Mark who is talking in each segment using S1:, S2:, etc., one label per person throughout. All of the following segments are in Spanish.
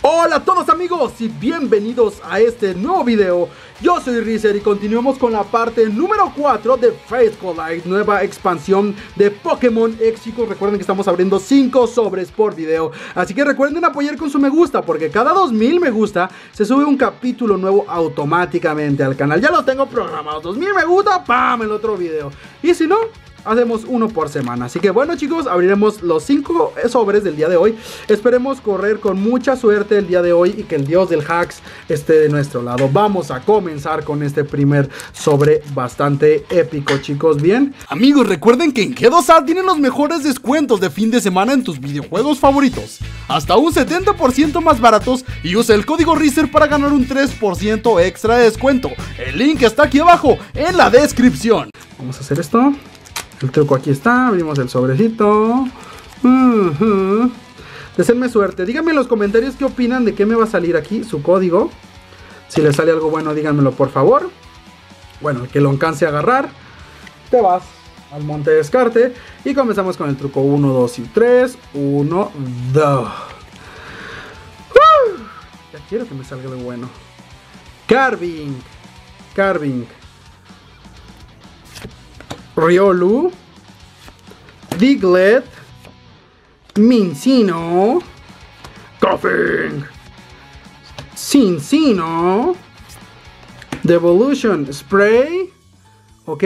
S1: Hola a todos amigos y bienvenidos a este nuevo video. Yo soy Rizer y continuamos con la parte número 4 de Faithful Light, nueva expansión de Pokémon X. Chicos, recuerden que estamos abriendo 5 sobres por video, así que recuerden apoyar con su me gusta, porque cada 2000 me gusta se sube un capítulo nuevo automáticamente al canal. Ya lo tengo programado, 2000 me gusta, ¡pam!, el otro video. Y si no, hacemos uno por semana. Así que bueno chicos, abriremos los 5 sobres del día de hoy. Esperemos correr con mucha suerte el día de hoy y que el dios del hacks esté de nuestro lado. Vamos a comenzar con este primer sobre bastante épico, chicos. Bien, amigos, recuerden que en G2A tienen los mejores descuentos de fin de semana en tus videojuegos favoritos, hasta un 70% más baratos, y usa el código Rizer para ganar un 3% extra de descuento. El link está aquí abajo en la descripción. Vamos a hacer esto. El truco aquí está, abrimos el sobrecito. Deseenme suerte. Díganme en los comentarios qué opinan de qué me va a salir aquí, su código. Si les sale algo bueno, díganmelo por favor. Bueno, el que lo alcance a agarrar, te vas al monte de descarte. Y comenzamos con el truco 1, 2 y 3. 1, 2. Ya quiero que me salga algo bueno. Carving. Riolu, Diglett, Minccino, Koffing, Cinccino, Devolution Spray, ok,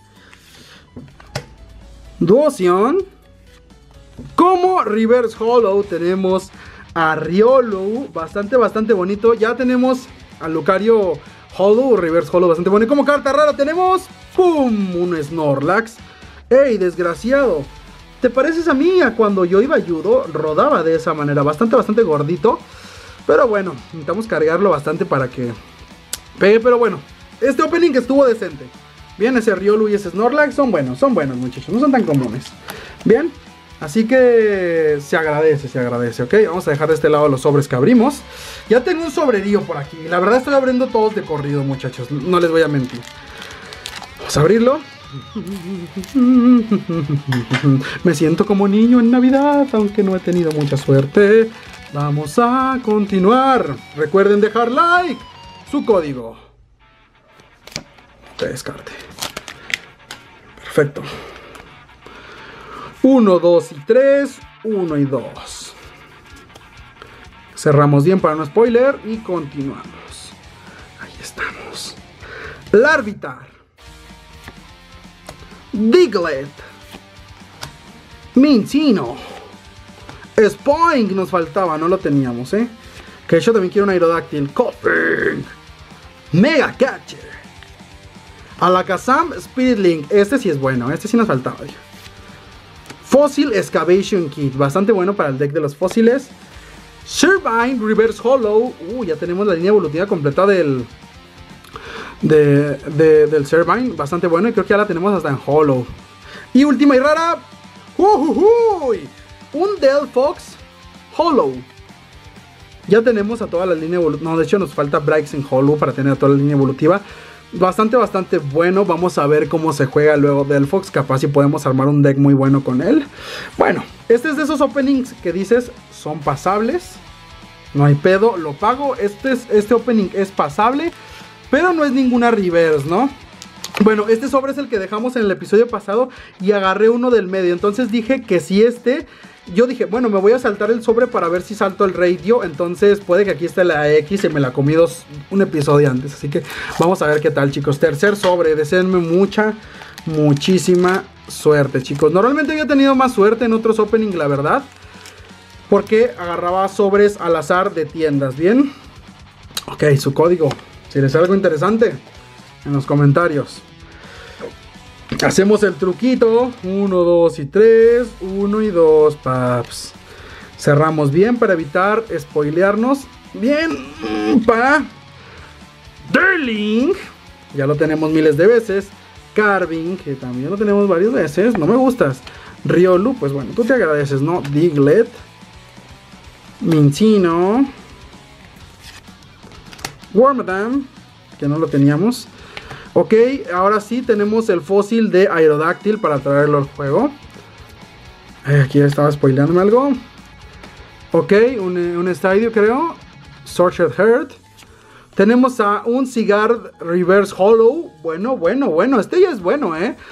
S1: Duosion. Como Reverse Hollow tenemos a Riolu, bastante bonito. Ya tenemos a Lucario Hollow, Reverse Hollow bastante bonito. Como carta rara tenemos, ¡pum!, un Snorlax. ¡Ey, desgraciado! ¿Te pareces a mí a cuando yo iba a judo? Rodaba de esa manera, bastante gordito. Pero bueno, necesitamos cargarlo bastante para que pegue. Pero bueno, este opening estuvo decente. Bien, ese Riolu y ese Snorlax son buenos muchachos, no son tan comunes. Bien, así que se agradece, ok. Vamos a dejar de este lado los sobres que abrimos. Ya tengo un sobrerío por aquí. La verdad estoy abriendo todos de corrido, muchachos, no les voy a mentir. Vamos a abrirlo. Me siento como niño en Navidad, aunque no he tenido mucha suerte. Vamos a continuar. Recuerden dejar like, su código de descarte. Perfecto. 1, 2 y 3. 1 y 2. Cerramos bien para no spoiler y continuamos. Ahí estamos. Larvitar, Diglett, Minccino, Spoink nos faltaba, no lo teníamos, que yo también quiero un Aerodactyl. Koffing, Mega Catcher, Alakazam, Spirit Link. Este sí es bueno, este sí nos faltaba. Fossil Excavation Kit, bastante bueno para el deck de los fósiles. Servine, Reverse Hollow. Ya tenemos la línea evolutiva completa del Servine, bastante bueno, y creo que ya la tenemos hasta en Hollow. Y última y rara, un Delphox Hollow. Ya tenemos a toda la línea evolutiva. No, de hecho nos falta Braix en Hollow para tener a toda la línea evolutiva. Bastante bueno. Vamos a ver cómo se juega luego Delphox. Capaz si podemos armar un deck muy bueno con él. Bueno, este es de esos openings que dices son pasables, no hay pedo, lo pago. Este opening es pasable, pero no es ninguna reverse, ¿no? Bueno, este sobre es el que dejamos en el episodio pasado y agarré uno del medio. Entonces dije que si yo dije, bueno, me voy a saltar el sobre para ver si salto el radio. Entonces puede que aquí esté la X y me la comí un episodio antes. Así que vamos a ver qué tal, chicos. Tercer sobre, deseenme muchísima suerte, chicos. Normalmente había tenido más suerte en otros openings, la verdad, porque agarraba sobres al azar de tiendas. Bien, ok, su código. Si les sale algo interesante, en los comentarios. Hacemos el truquito. 1, 2 y 3. 1 y 2, paps. Cerramos bien para evitar spoilearnos. Bien, Darling, ya lo tenemos miles de veces. Carving, que también lo tenemos varias veces. No me gustas. Riolu, pues bueno, tú te agradeces, ¿no? Diglett, Minccino, Wormadam, que no lo teníamos. Ok, ahora sí tenemos el fósil de Aerodactyl para traerlo al juego. Aquí estaba spoileándome algo. Ok, un estadio creo. Sorcered Heart. Tenemos a un Sigard Reverse Hollow. Bueno, este ya es bueno,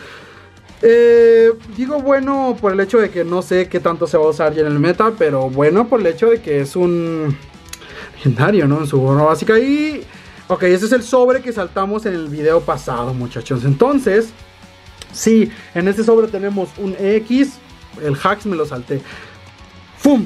S1: digo bueno por el hecho de que no sé qué tanto se va a usar ya en el meta, pero bueno por el hecho de que es un legendario, ¿no? En su forma básica. Y ok, ese es el sobre que saltamos en el video pasado, muchachos. Entonces, sí, en este sobre tenemos un EX. El Hax me lo salté. ¡Fum!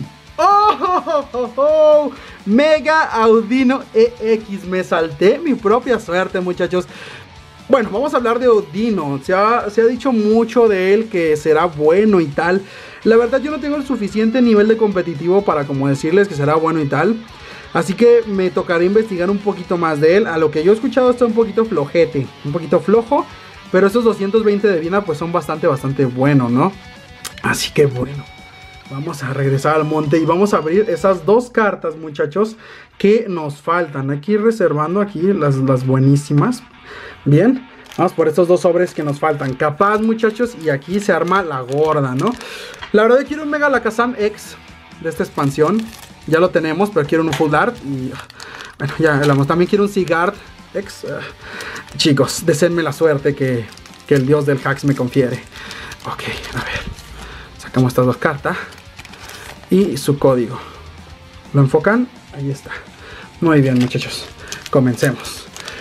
S1: ¡Oh! Mega Audino EX. Me salté mi propia suerte, muchachos. Bueno, vamos a hablar de Audino. Se ha dicho mucho de él, que será bueno y tal. La verdad yo no tengo el suficiente nivel de competitivo para como decirles que será bueno y tal. Así que me tocará investigar un poquito más de él. A lo que yo he escuchado está un poquito flojete, un poquito flojo. Pero esos 220 de vida pues son bastante buenos, ¿no? Así que bueno, vamos a regresar al monte y vamos a abrir esas dos cartas, muchachos, que nos faltan. Aquí reservando aquí las buenísimas. Bien, vamos por estos dos sobres que nos faltan. Capaz, muchachos, y aquí se arma la gorda, ¿no? La verdad quiero un Mega Alakazam X de esta expansión. Ya lo tenemos, pero quiero un Full Art. Y bueno, ya hablamos. También quiero un Sigard X. Chicos, deseenme la suerte que el dios del Hax me confiere. Ok, a ver. Sacamos estas dos cartas. Y su código. ¿Lo enfocan? Ahí está. Muy bien, muchachos. Comencemos.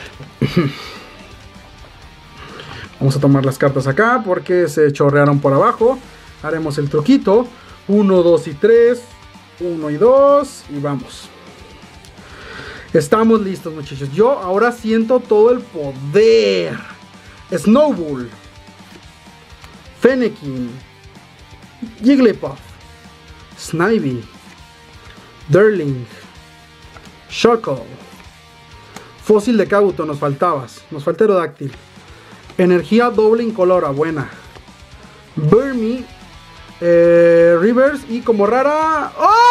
S1: Vamos a tomar las cartas acá porque se chorrearon por abajo. Haremos el truquito. 1, 2 y 3. 1 y 2. Y vamos. Estamos listos, muchachos. Yo ahora siento todo el poder. Snowball. Fennekin. Jigglypuff. Snivy. Durling. Shuckle. Fósil de Kabuto, nos faltabas. Nos falta Aerodáctil. Energía doble incolora, buena. Burmy. Rivers. Y como rara.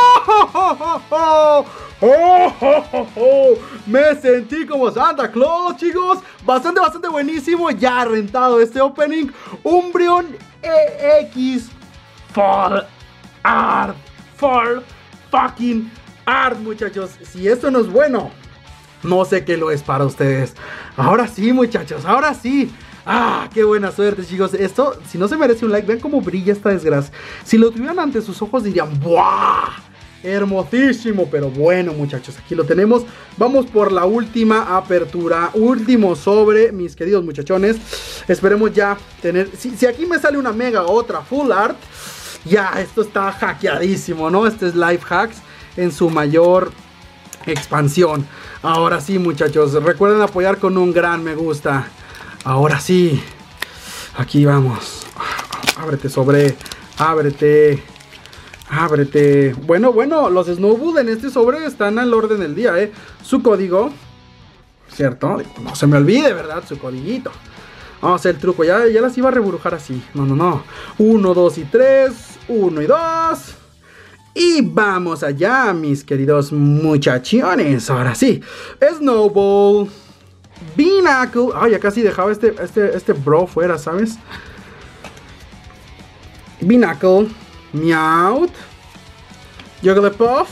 S1: ¡Oh! Me sentí como Santa Claus, chicos. Bastante buenísimo. Ya rentado este opening. Umbreon EX Full Art. Full fucking Art, muchachos. Si esto no es bueno, no sé qué lo es para ustedes. Ahora sí, muchachos, ahora sí. ¡Ah! ¡Qué buena suerte, chicos! Esto, si no se merece un like, vean cómo brilla esta desgracia. Si lo tuvieran ante sus ojos dirían ¡buah! Hermosísimo, pero bueno, muchachos, aquí lo tenemos. Vamos por la última apertura, último sobre, mis queridos muchachones. Esperemos ya tener, si aquí me sale una mega, otra full art, ya esto está hackeadísimo, ¿no? Este es Life Hacks en su mayor expansión. Ahora sí, muchachos, recuerden apoyar con un gran me gusta. Ahora sí, aquí vamos. Ábrete, sobre, ábrete. Ábrete. Bueno, los Snowball en este sobre están al orden del día, Su código, ¿cierto? No se me olvide, ¿verdad? Su codiguito. Vamos a hacer el truco. Ya las iba a rebrujar así. No. 1, 2 y 3. 1 y 2. Y vamos allá, mis queridos muchachones. Ahora sí. Snowball. Binacle. Ay, ya casi dejaba este bro fuera, ¿sabes? Binacle. Meowth. Jigglypuff.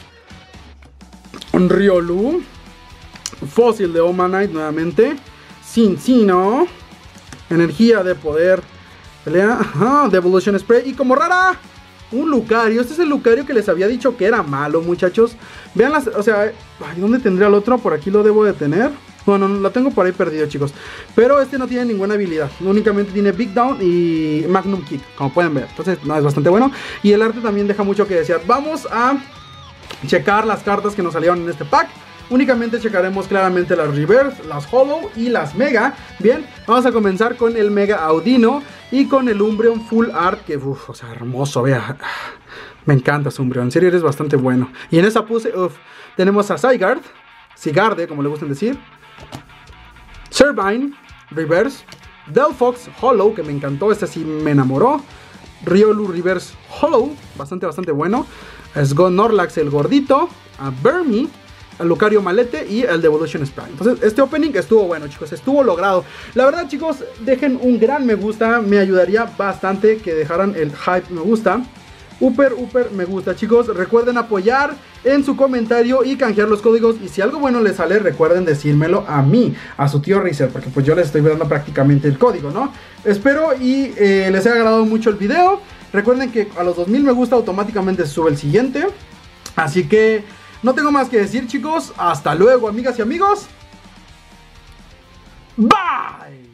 S1: Riolu. Fósil de Omanite nuevamente. Cincino. Energía de poder. Pelea. Devolution Spray. Y como rara, un Lucario. Este es el Lucario que les había dicho que era malo, muchachos. Vean las. O sea, ay, ¿dónde tendría el otro? Por aquí lo debo de tener. Bueno, lo tengo por ahí perdido, chicos. Pero este no tiene ninguna habilidad. Únicamente tiene Big Down y Magnum Kick, como pueden ver. Entonces, no, es bastante bueno. Y el arte también deja mucho que desear. Vamos a checar las cartas que nos salieron en este pack. Únicamente checaremos claramente las Reverse, las Hollow y las Mega. Bien, vamos a comenzar con el Mega Audino y con el Umbreon Full Art. Que, o sea, hermoso, vea. Me encanta ese Umbreon, en serio eres bastante bueno. Y en esa puse, tenemos a Zygarde, Sigarde, como le gustan decir. Servine, Reverse. Delphox, Hollow, que me encantó, este sí me enamoró. Riolu, Reverse, Hollow, bastante bueno. Snorlax, el gordito. A Burmy, al Lucario Malete y el Devolution Spray. Entonces este opening estuvo bueno, chicos, estuvo logrado. La verdad, chicos, dejen un gran me gusta. Me ayudaría bastante que dejaran el hype me gusta. Uper me gusta, chicos. Recuerden apoyar en su comentario y canjear los códigos. Y si algo bueno les sale, recuerden decírmelo a mí, a su tío Rizer, porque pues yo les estoy dando prácticamente el código, ¿no? Espero y les haya agradado mucho el video. Recuerden que a los 2000 me gusta automáticamente se sube el siguiente. Así que no tengo más que decir, chicos. Hasta luego, amigas y amigos. Bye.